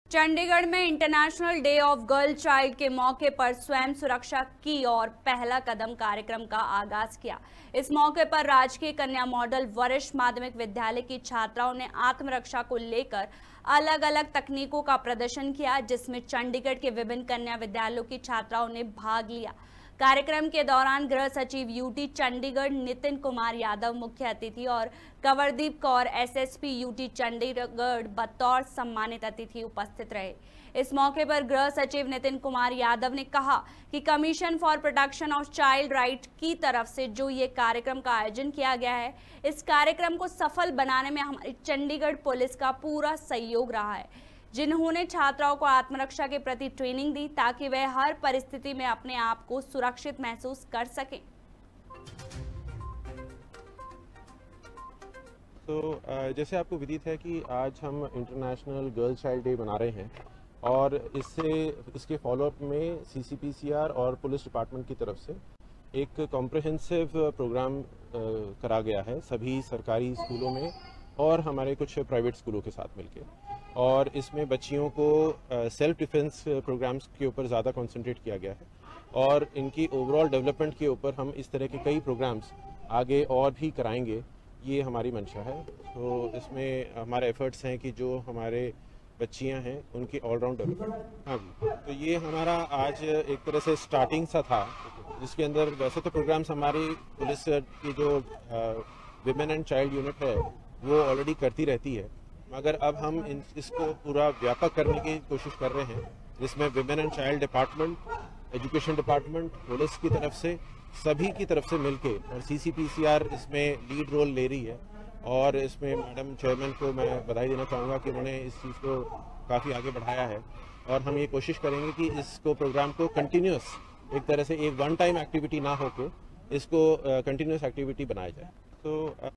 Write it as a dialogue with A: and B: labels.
A: चंडीगढ़ में international day of girl child के मौके पर स्वयं सुरक्षा की और पहला कदम कार्यक्रम का आगाज किया। इस मौके पर राजकीय कन्या मॉडल वरिष्ठ माध्यमिक विद्यालय की छात्राओं ने आत्मरक्षा को लेकर अलग अलग तकनीकों का प्रदर्शन किया, जिसमें चंडीगढ़ के विभिन्न कन्या विद्यालयों की छात्राओं ने भाग लिया। कार्यक्रम के दौरान गृह सचिव यूटी चंडीगढ़ नितिन कुमार यादव मुख्य अतिथि और कंवरदीप कौर एसएसपी यूटी चंडीगढ़ बतौर सम्मानित अतिथि उपस्थित रहे। इस मौके पर गृह सचिव नितिन कुमार यादव ने कहा कि commission for protection of child right की तरफ से जो ये कार्यक्रम का आयोजन किया गया है, इस कार्यक्रम को सफल बनाने में हमारी चंडीगढ़ पुलिस का पूरा सहयोग रहा है, जिन्होंने छात्राओं को आत्मरक्षा के प्रति ट्रेनिंग दी ताकि वे हर परिस्थिति में अपने आप को सुरक्षित महसूस कर सकें।
B: तो जैसे आपको विदित है कि आज हम इंटरनेशनल गर्ल चाइल्ड डे मना रहे हैं और इसके फॉलोअप में सीसीपीसीआर और पुलिस डिपार्टमेंट की तरफ से एक कॉम्प्रिहेंसिव प्रोग्राम करा गया है सभी सरकारी स्कूलों में और हमारे कुछ प्राइवेट स्कूलों के साथ मिलकर, और इसमें बच्चियों को सेल्फ डिफेंस प्रोग्राम्स के ऊपर ज़्यादा कंसंट्रेट किया गया है और इनकी ओवरऑल डेवलपमेंट के ऊपर हम इस तरह के कई प्रोग्राम्स आगे और भी कराएंगे, ये हमारी मंशा है। तो इसमें हमारे एफर्ट्स हैं कि जो हमारे बच्चियां हैं उनकी ऑलराउंड डेवलपमेंट। हाँ जी, तो ये हमारा आज एक तरह से स्टार्टिंग सा था, जिसके अंदर वैसे तो प्रोग्राम्स हमारी पुलिस की जो विमेन एंड चाइल्ड यूनिट है वो ऑलरेडी करती रहती है, मगर अब हम इसको पूरा व्यापक करने की कोशिश कर रहे हैं, जिसमें women and child department, education department, police की तरफ से, सभी की तरफ से मिलके, और सीसीपीसीआर इसमें लीड रोल ले रही है। और इसमें मैडम चेयरमैन को मैं बधाई देना चाहूँगा कि उन्होंने इस चीज़ को काफ़ी आगे बढ़ाया है, और हम ये कोशिश करेंगे कि इसको प्रोग्राम को कंटिन्यूस, एक तरह से एक वन टाइम एक्टिविटी ना होकर इसको कंटिन्यूस एक्टिविटी बनाया जाए। तो